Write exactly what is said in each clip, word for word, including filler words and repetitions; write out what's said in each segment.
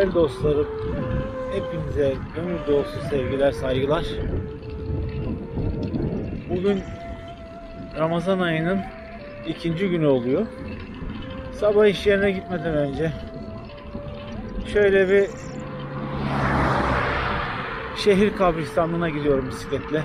Değerli dostlarım, hepinize gönül dolusu sevgiler, saygılar. Bugün Ramazan ayının ikinci günü oluyor. Sabah iş yerine gitmeden önce şöyle bir şehir kabristanlığına gidiyorum bisikletle.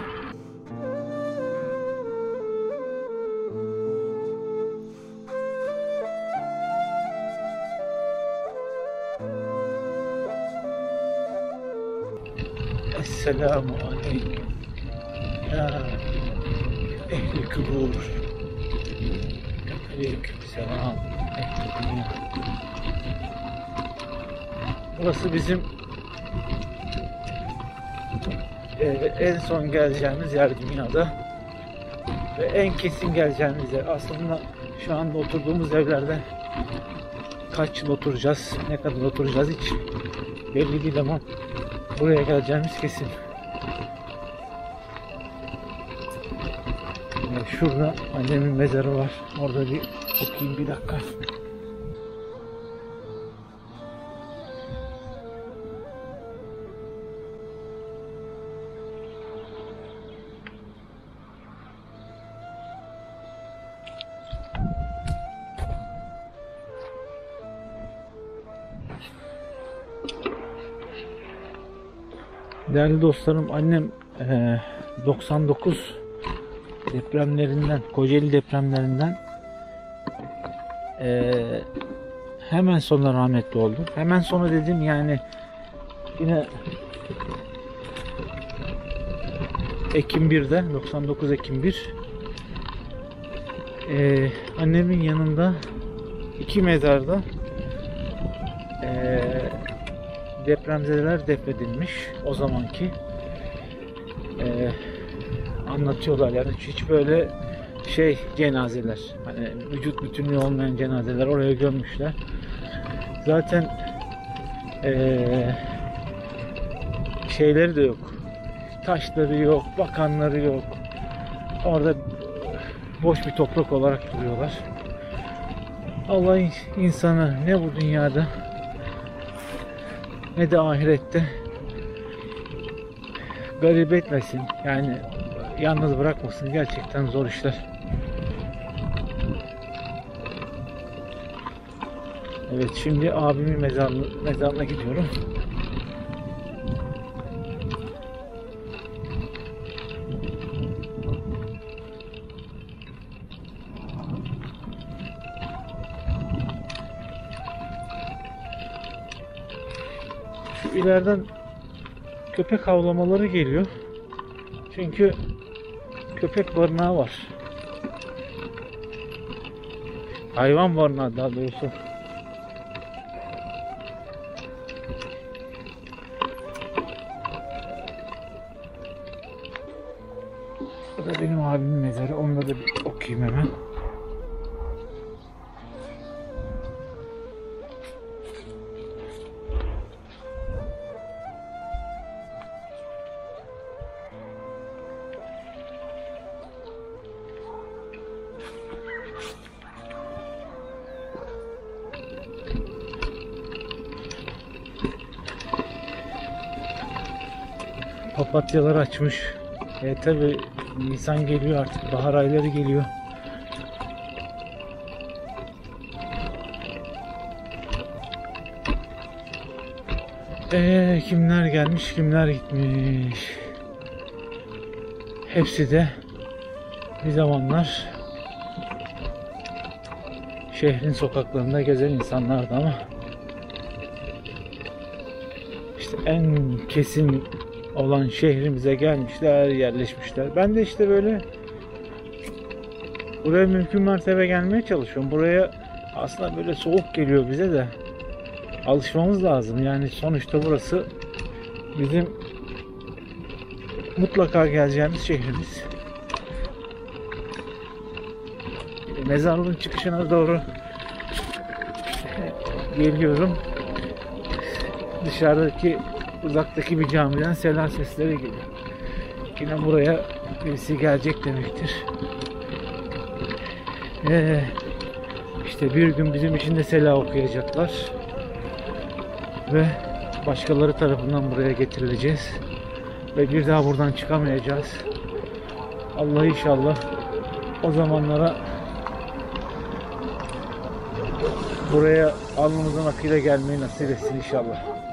Esselamu aleyküm ya ehli kubur. Aleyküm selam ehli dünya. Burası bizim e, en son geleceğimiz yer dünyada ve en kesin geleceğimiz yer. Aslında şu anda oturduğumuz evlerde kaç yıl oturacağız, ne kadar oturacağız hiç belli değil ama buraya geleceğimiz kesin. Şurada annemin mezarı var. Orada bir okuyayım bir dakika. Değerli dostlarım, annem e, doksan dokuz depremlerinden, Kocaeli depremlerinden e, hemen sonra rahmetli oldu. Hemen sonra dedim yani yine Ekim bir'de, doksan dokuz Ekim bir e, annemin yanında iki mezarda e, depremzedeler defnedilmiş o zamanki. Ee, anlatıyorlar yani hiç böyle şey cenazeler, hani vücut bütünlüğü olmayan cenazeler oraya gömmüşler. Zaten ee, şeyleri de yok, taşları yok, bakanları yok. Orada boş bir toprak olarak duruyorlar. Allah insanı ne bu dünyada ne de ahirette garip etmesin, yani yalnız bırakmasın. Gerçekten zor işler. Evet, şimdi abimin mezarına, mezarına gidiyorum. Şu ileriden köpek havlamaları geliyor. Çünkü köpek barınağı var. Hayvan barınağı daha doğrusu. Bu da benim abimin mezarı. Onları da bir okuyayım hemen. Papatyalar açmış. E tabi Nisan geliyor artık. Bahar ayları geliyor. E kimler gelmiş, kimler gitmiş. Hepsi de bir zamanlar şehrin sokaklarında gezen insanlardı ama işte en kesin olan şehrimize gelmişler, yerleşmişler. Ben de işte böyle buraya mümkün mertebe gelmeye çalışıyorum. Buraya aslında böyle soğuk geliyor bize de. Alışmamız lazım. Yani sonuçta burası bizim mutlaka geleceğimiz şehrimiz. Mezarlığın çıkışına doğru geliyorum. Dışarıdaki, uzaktaki bir camiden selam sesleri geliyor. Yine buraya birisi gelecek demektir. Ee, işte bir gün bizim için de selam okuyacaklar. Ve başkaları tarafından buraya getirileceğiz. Ve bir daha buradan çıkamayacağız. Allah inşallah o zamanlara buraya alnımızın akıyla gelmeyi nasip etsin inşallah.